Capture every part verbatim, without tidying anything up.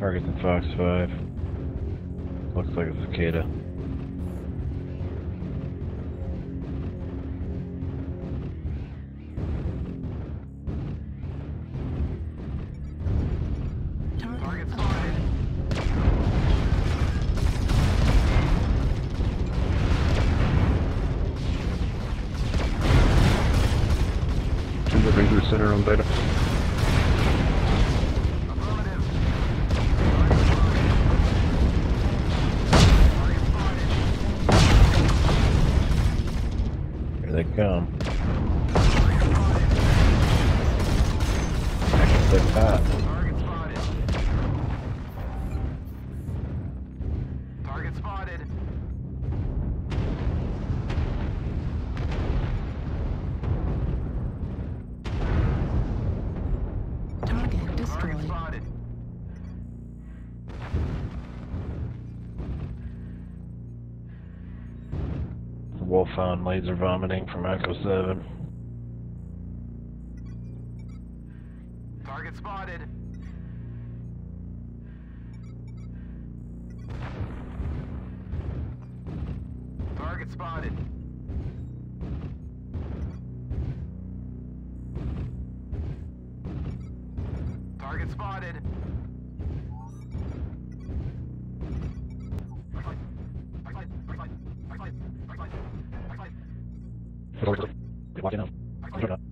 Target's in Fox five. Looks like a cicada. Target spotted. Timber Ranger Center on Beta. Here they come. Action six hot. Target spotted. Target spotted. Target destroyed. Target spotted. Wolf on laser vomiting from Echo seven. Target spotted. Target spotted. Target spotted. Watching out. Turn up.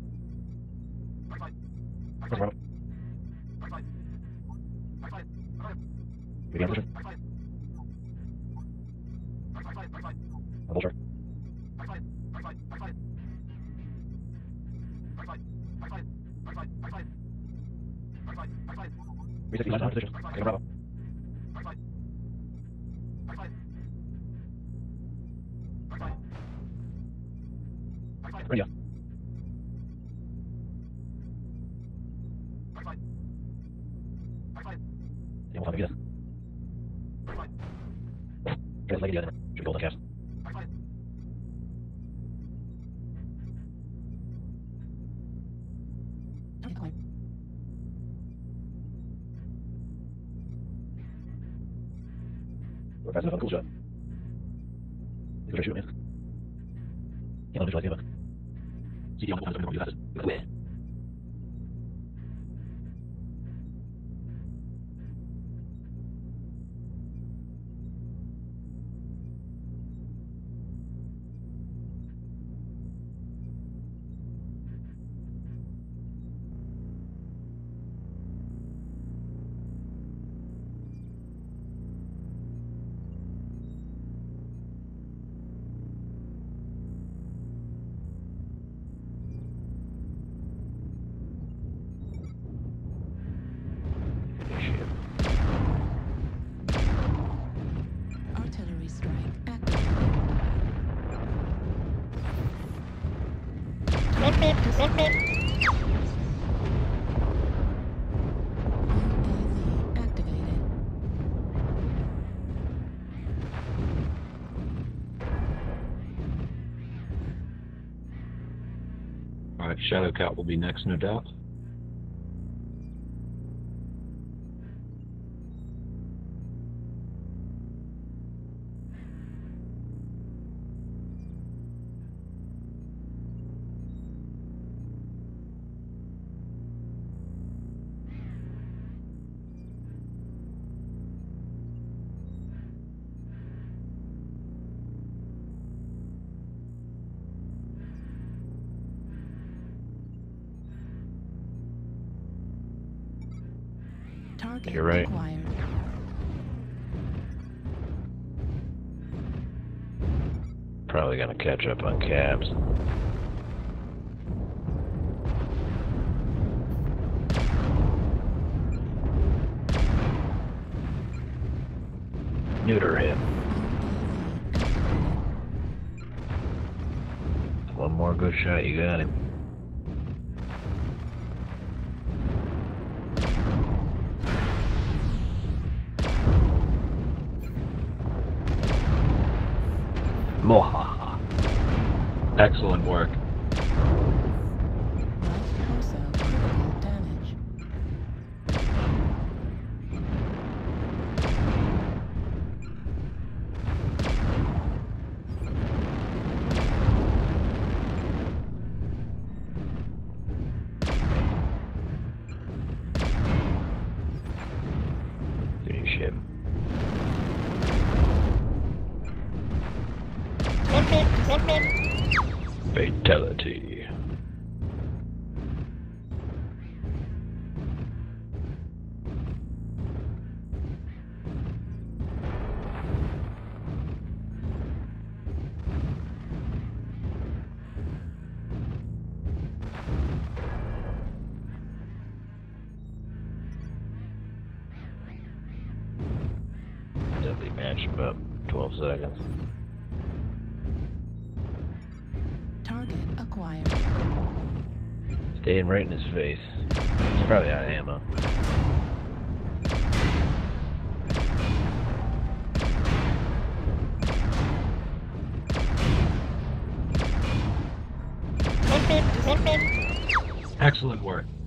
Turn up. Begin pushing. Double check. Reset these lines on positions. Take a bravo. Radio. Yeah, we'll have to get it. Try to leg it together. Should be golden cast. Target climb. We're fast enough on the cool shot. You better shoot, man. Can't visualize the other. C D on the open, so fast. Look away. Artillery strike activated. Meep Meep, Meep Meep. U A V activated. Alright, Shadow Cat will be next, no doubt. Target You're right. acquired. Probably gonna catch up on cabs. Neuter him. One more good shot, you got him. Mohaha. Excellent work. Right torso critical damage. Meep Meep. Fatality. Deadly match about twelve seconds. Target acquired. Staying right in his face. He's probably out of ammo. Meep Meep. Meep Meep. Excellent work.